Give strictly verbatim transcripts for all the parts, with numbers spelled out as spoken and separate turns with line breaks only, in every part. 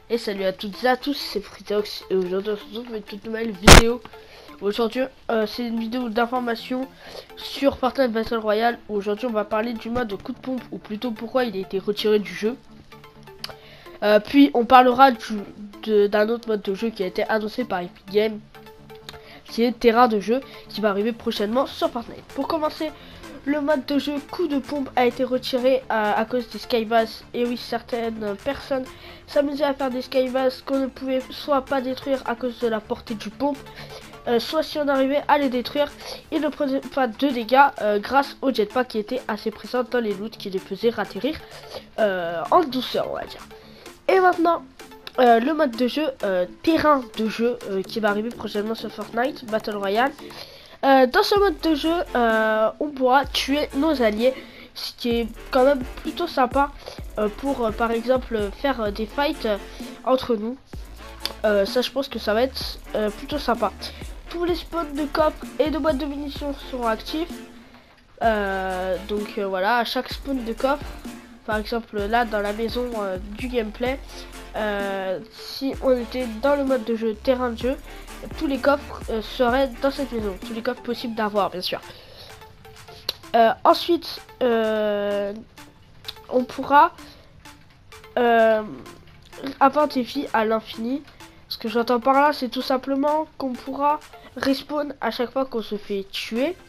Et salut à toutes et à tous, c'est Fritox et aujourd'hui on se retrouve avec une toute nouvelle vidéo. Aujourd'hui euh, c'est une vidéo d'information sur Fortnite Battle Royale. Aujourd'hui on va parler du mode coup de pompe, ou plutôt pourquoi il a été retiré du jeu. Euh, puis on parlera d'un autre mode de jeu qui a été annoncé par Epic Games, qui est terrain de jeu, qui va arriver prochainement sur Fortnite. Pour commencer, le mode de jeu coup de pompe a été retiré à, à cause des skybass. Et oui, certaines personnes s'amusaient à faire des skybass qu'on ne pouvait soit pas détruire à cause de la portée du pompe, euh, soit si on arrivait à les détruire, ils ne prenaient pas de dégâts euh, grâce au jetpack qui était assez présent dans les loots, qui les faisait atterrir euh, en douceur, on va dire. Et maintenant, euh, le mode de jeu euh, terrain de jeu euh, qui va arriver prochainement sur Fortnite Battle Royale. Euh, dans ce mode de jeu, euh, on pourra tuer nos alliés, ce qui est quand même plutôt sympa euh, pour, euh, par exemple, faire euh, des fights euh, entre nous. Euh, ça, je pense que ça va être euh, plutôt sympa. Tous les spawns de coffres et de boîtes de munitions seront actifs. Euh, donc euh, voilà, à chaque spawn de coffre, par exemple là dans la maison euh, du gameplay, euh, si on était dans le mode de jeu terrain de jeu, tous les coffres euh, seraient dans cette maison, tous les coffres possibles d'avoir, bien sûr. Euh, ensuite, euh, on pourra euh, avoir des vies à l'infini. Ce que j'entends par là, c'est tout simplement qu'on pourra respawn à chaque fois qu'on se fait tuer.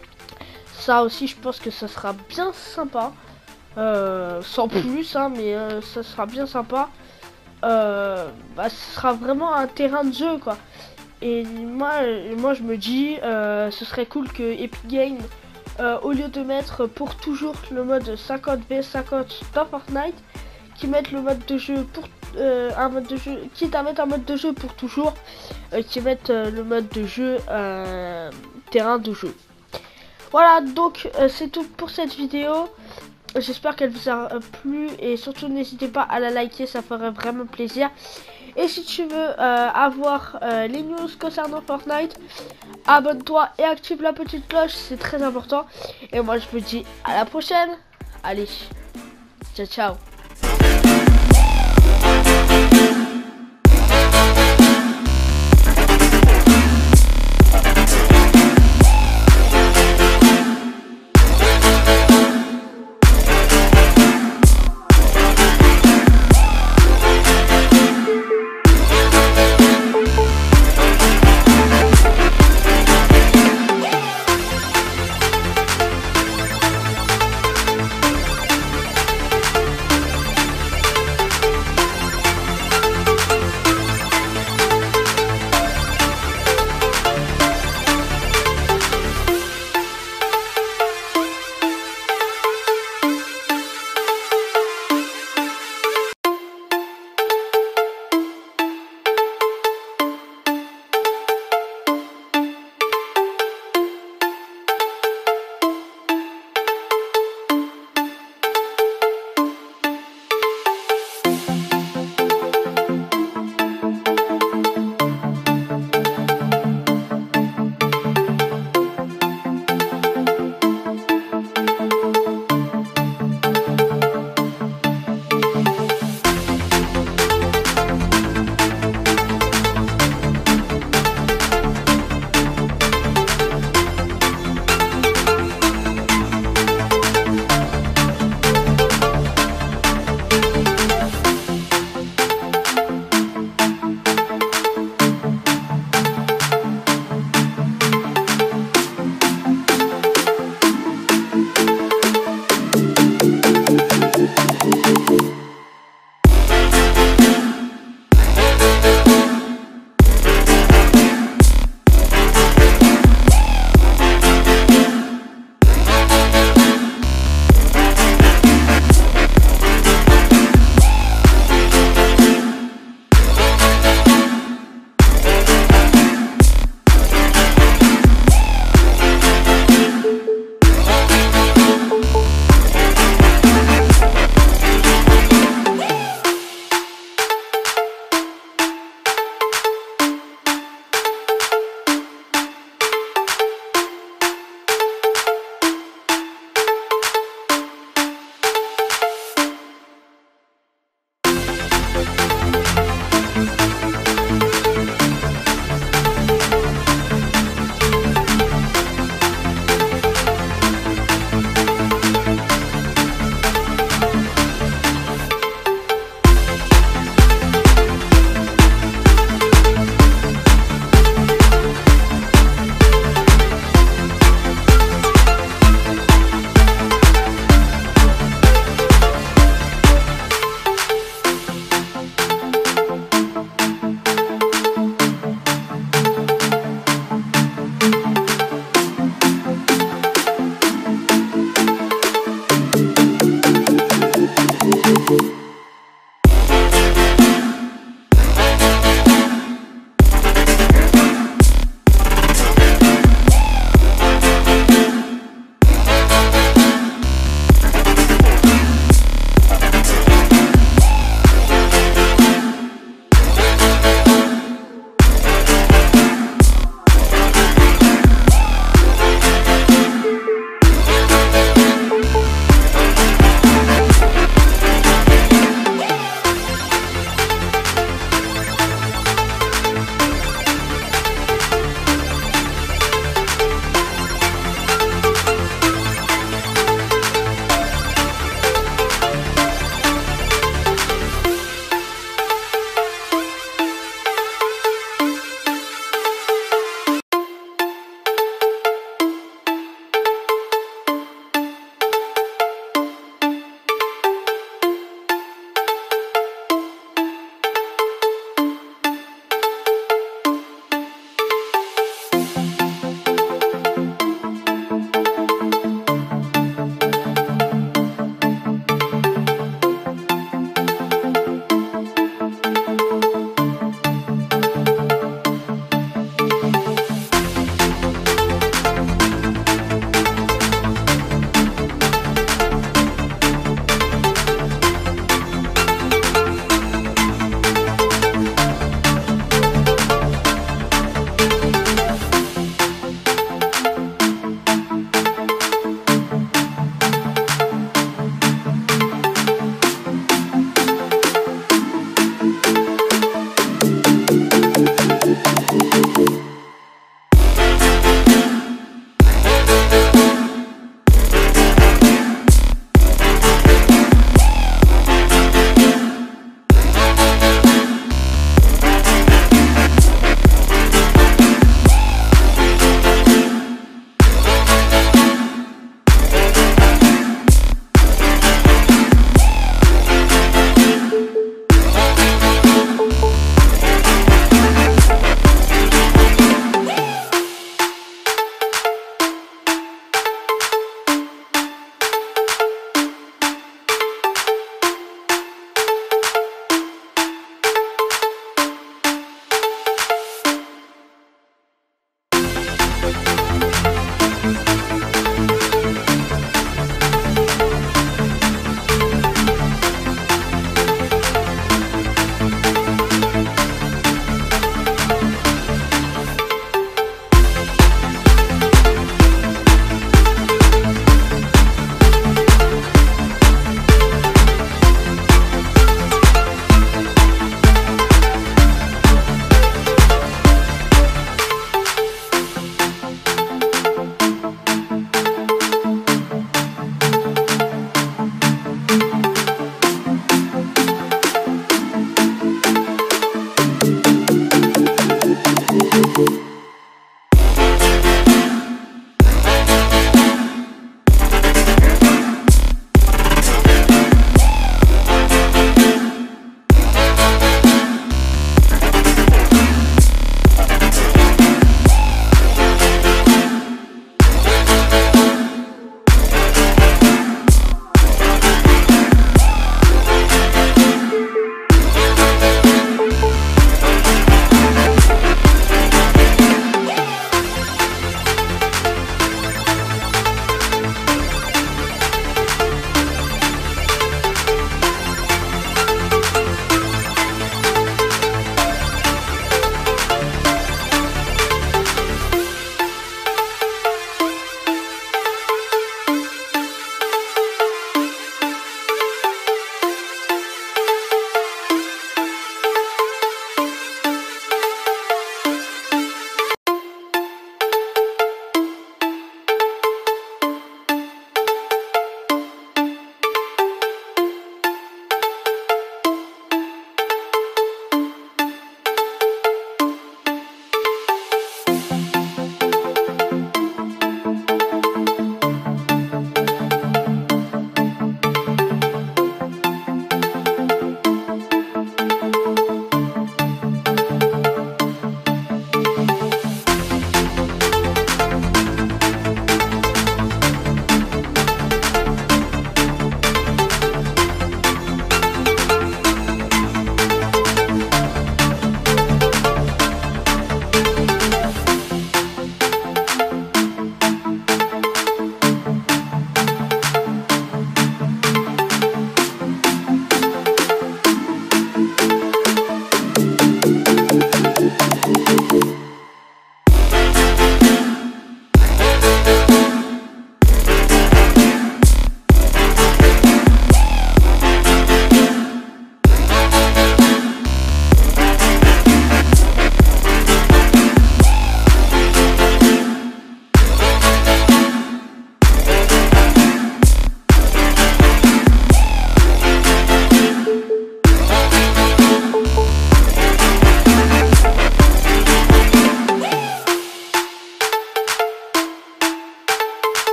Ça aussi, je pense que ça sera bien sympa. Euh, sans plus, hein, mais euh, ça sera bien sympa. Euh, bah, ce sera vraiment un terrain de jeu, quoi. Et moi, moi je me dis, euh, ce serait cool que Epic Games, euh, au lieu de mettre pour toujours le mode cinquante v cinquante dans Fortnite, qui mettent le mode de jeu pour euh, un mode de jeu, quitte à mettre un mode de jeu pour toujours, euh, qui mettent euh, le mode de jeu euh, terrain de jeu. Voilà, donc euh, c'est tout pour cette vidéo. J'espère qu'elle vous a plu et surtout n'hésitez pas à la liker, ça ferait vraiment plaisir. Et si tu veux euh, avoir euh, les news concernant Fortnite, abonne-toi et active la petite cloche, c'est très important. Et moi je vous dis à la prochaine. Allez, ciao ciao.